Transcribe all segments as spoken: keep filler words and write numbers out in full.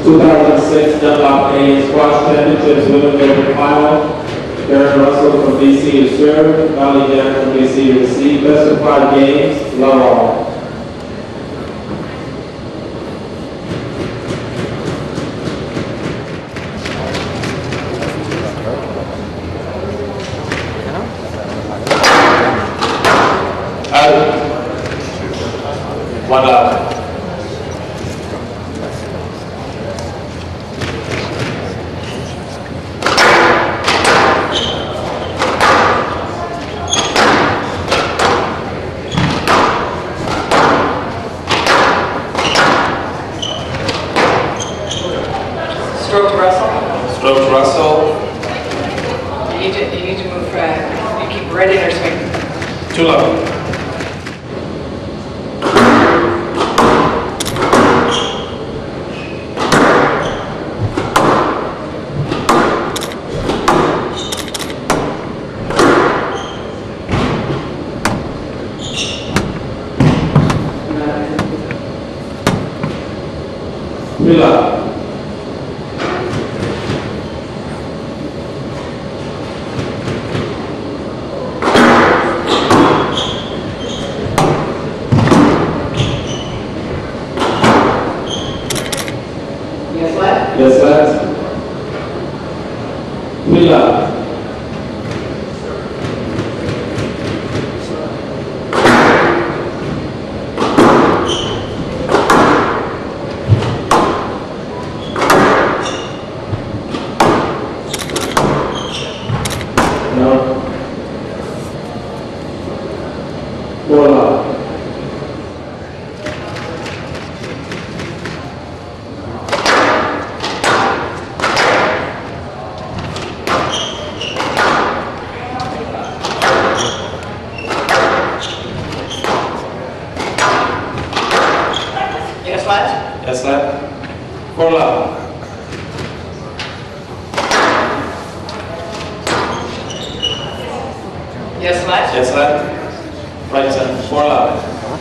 two thousand six Dunlop A Squash Championships Women's Open Final. Carolyn Russell from B C to serve, Melanie from B C to receive. Best of five games, love all. One love. Stroke to Russell. Stroke to Russell. You need to, you need to move, uh, you keep right in her swing. Two love. Mila. Yes, left. Yes, left. Mila. Bola. Yes, left. Yes, left. Four love. Yes, left. Yes, left. Right side. Four love.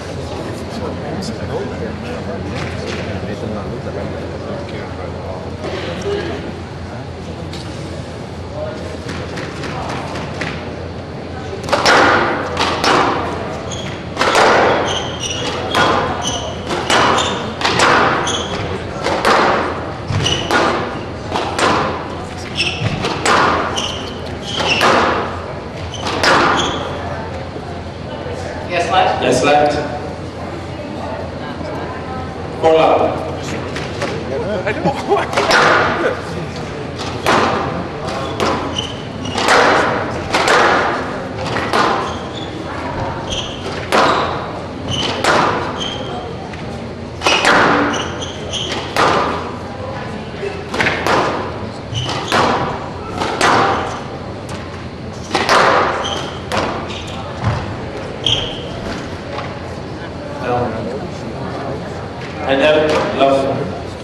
Yes, left. Yes, left. Four love. And then love.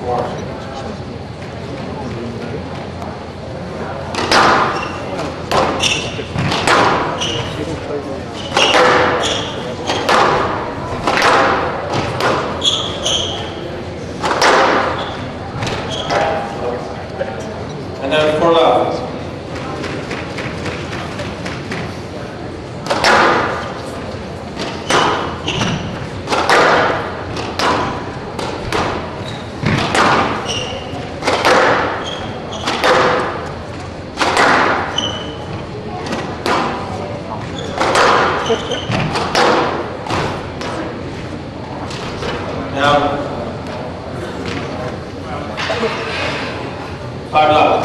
And then four love. Now, five love.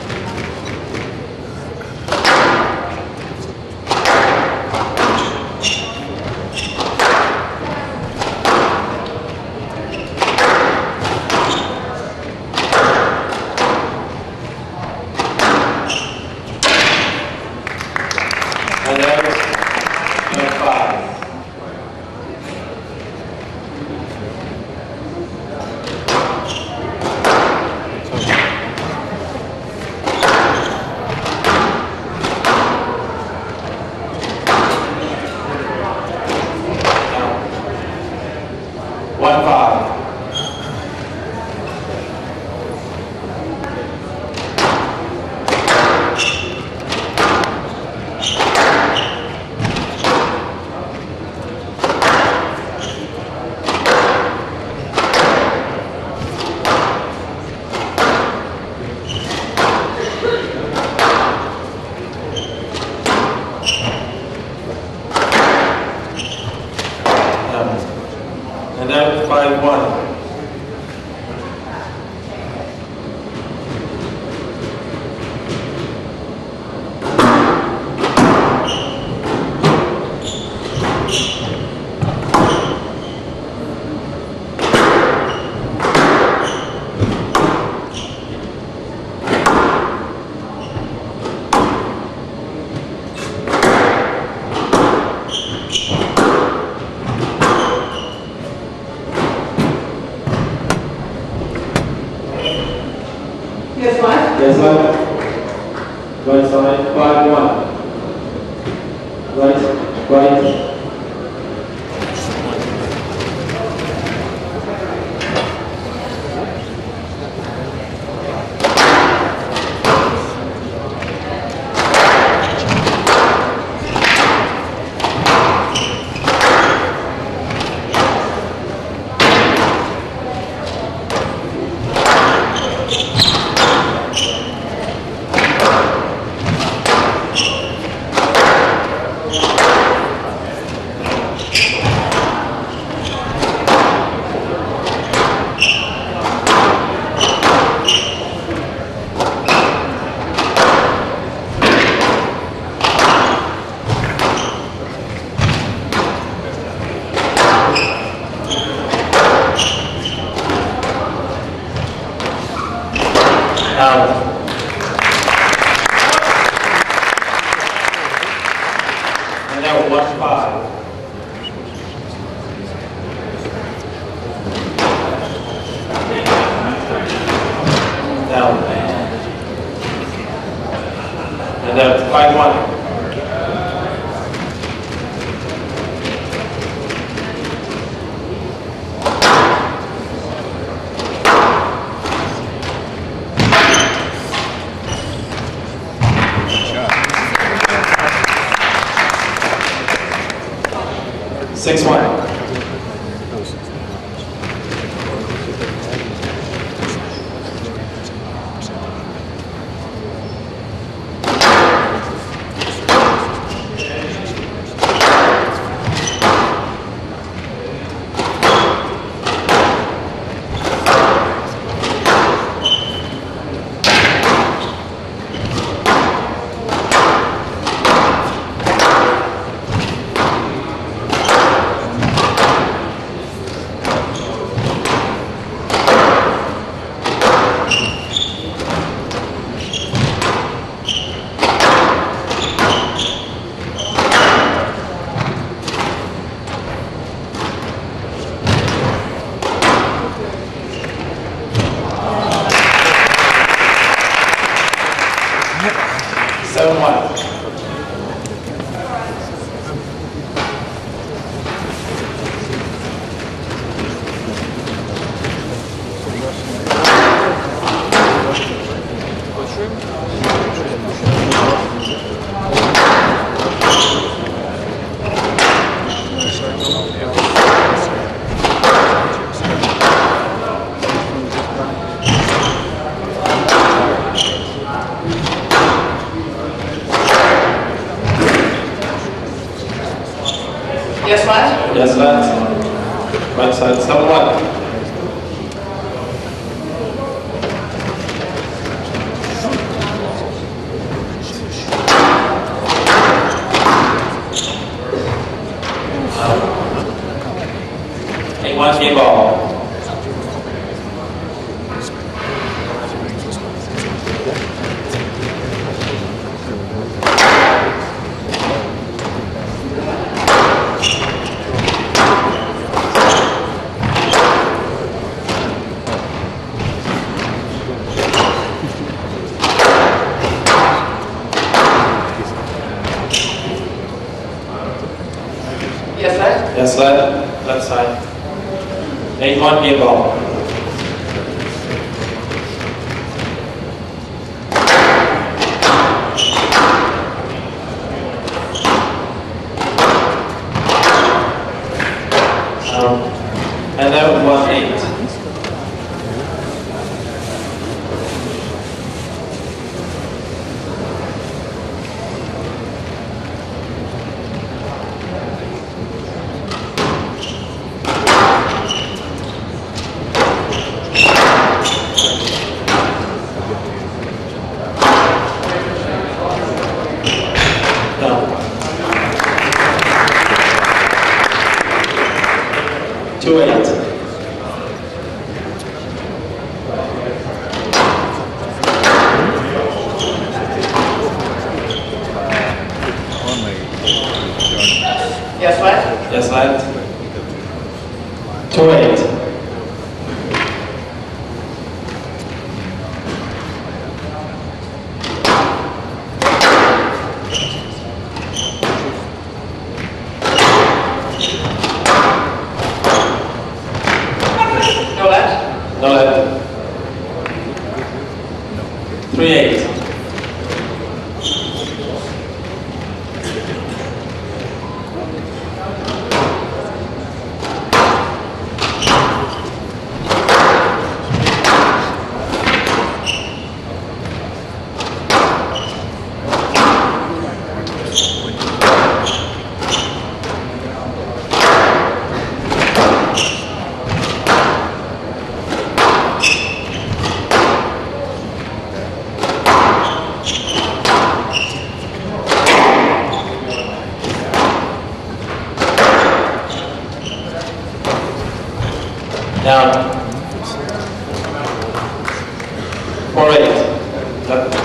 And then, number five. One five. And now five one. Yes, what? Yes, left. Right side, five one. Right, right. Out. And now one five. Down. And now five one. Six one. Seven one. Yes, what? Yes, left. Right side, seven one. Eight one, game ball. Yes, left? Yes, left. Left side. Eight one, game ball. Um, and then one eight. two eight. No left? No left. three eight. Down. Four eight. Left.